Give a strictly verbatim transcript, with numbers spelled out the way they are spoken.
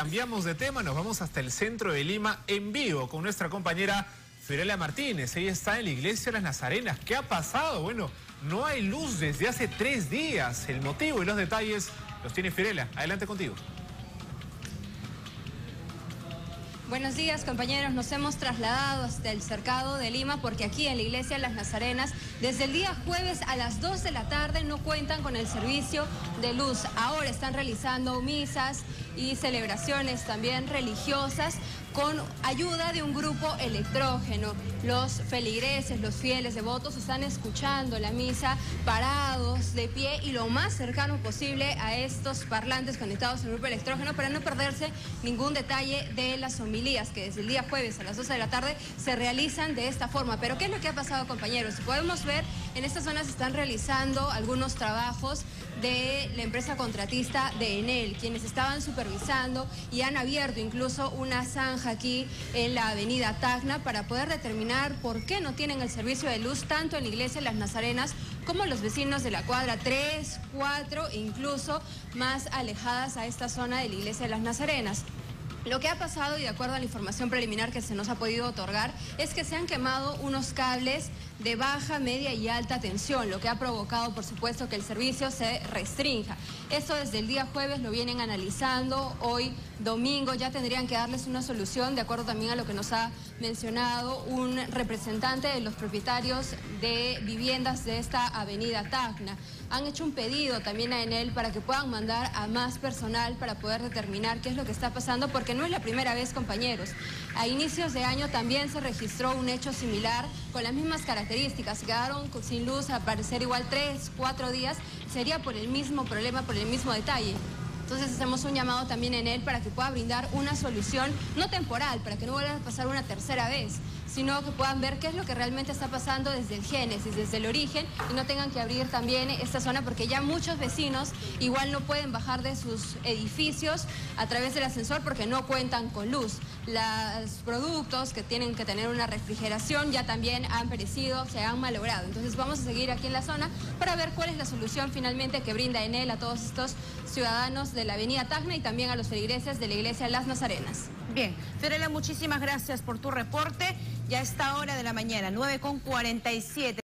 Cambiamos de tema, nos vamos hasta el centro de Lima en vivo con nuestra compañera Fiorella Martínez. Ella está en la iglesia de las Nazarenas. ¿Qué ha pasado? Bueno, no hay luz desde hace tres días. El motivo y los detalles los tiene Fiorella. Adelante contigo. Buenos días, compañeros. Nos hemos trasladado hasta el cercado de Lima porque aquí en la iglesia de las Nazarenas, desde el día jueves a las dos de la tarde no cuentan con el servicio de luz. Ahora están realizando misas y celebraciones también religiosas con ayuda de un grupo electrógeno. Los feligreses, los fieles devotos están escuchando la misa parados, de pie y lo más cercano posible a estos parlantes conectados al grupo electrógeno para no perderse ningún detalle de las homilías que desde el día jueves a las doce de la tarde se realizan de esta forma. Pero ¿qué es lo que ha pasado, compañeros? Podemos ver, en esta zona se están realizando algunos trabajos de la empresa contratista de Enel, quienes estaban supervisando y han abierto incluso una zanja aquí en la avenida Tacna para poder determinar por qué no tienen el servicio de luz tanto en la iglesia de las Nazarenas como los vecinos de la cuadra tres, cuatro e incluso más alejadas a esta zona de la iglesia de las Nazarenas. Lo que ha pasado, y de acuerdo a la información preliminar que se nos ha podido otorgar, es que se han quemado unos cables de baja, media y alta tensión, lo que ha provocado, por supuesto, que el servicio se restrinja. Esto desde el día jueves lo vienen analizando, hoy domingo ya tendrían que darles una solución, de acuerdo también a lo que nos ha mencionado un representante de los propietarios de viviendas de esta avenida Tacna. Han hecho un pedido también a Enel para que puedan mandar a más personal para poder determinar qué es lo que está pasando, porque no es la primera vez, compañeros. A inicios de año también se registró un hecho similar con las mismas características. Se quedaron sin luz, al parecer igual tres, cuatro días. Sería por el mismo problema, por el mismo detalle. Entonces hacemos un llamado también en él para que pueda brindar una solución, no temporal, para que no vuelva a pasar una tercera vez, sino que puedan ver qué es lo que realmente está pasando desde el génesis, desde el origen, y no tengan que abrir también esta zona porque ya muchos vecinos igual no pueden bajar de sus edificios a través del ascensor porque no cuentan con luz. Los productos que tienen que tener una refrigeración ya también han perecido, se han malogrado. Entonces vamos a seguir aquí en la zona para ver cuál es la solución finalmente que brinda Enel a todos estos ciudadanos de la avenida Tacna y también a los feligreses de la iglesia de las Nazarenas. Bien, Fiorella, muchísimas gracias por tu reporte. Ya a esta hora de la mañana, nueve con cuarenta y siete.